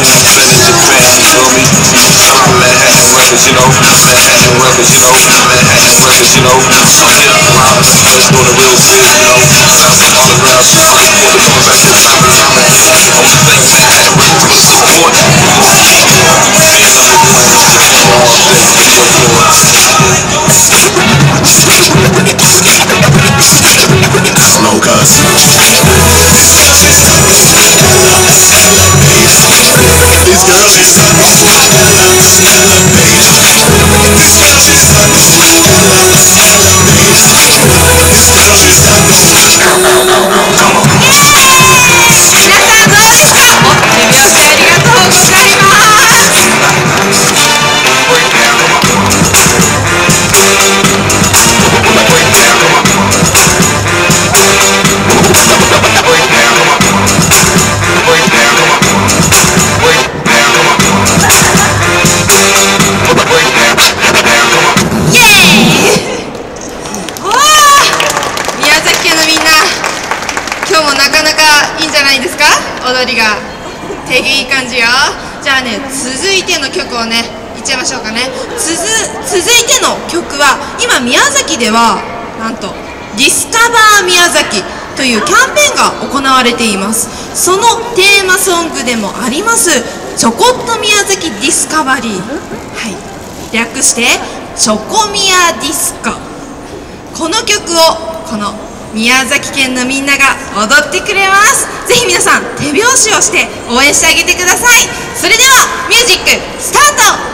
Been in Japan, you feel me? Manhattan records, you know. Manhattan records, you know. Manhattan records, you know. Get up the line, let's go to real shit, you know. All the rap, for the coming back to the top of the line. Only thing Manhattan records was support. Slow cuz. These girls is 踊りが手いい感じよ。じゃあね、続いての曲をねいっちゃいましょうかね。続いての曲は今宮崎ではなんとディスカバー宮崎というキャンペーンが行われています。そのテーマソングでもありますちょこっと宮崎ディスカバリー、はい、略してチョコミヤディスコ。この曲をこの宮崎県のみんなが踊ってくれます。ぜひ皆さん手拍子をして応援してあげてください。それではミュージックスタート。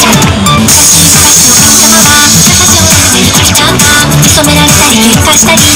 染められたり喧嘩したり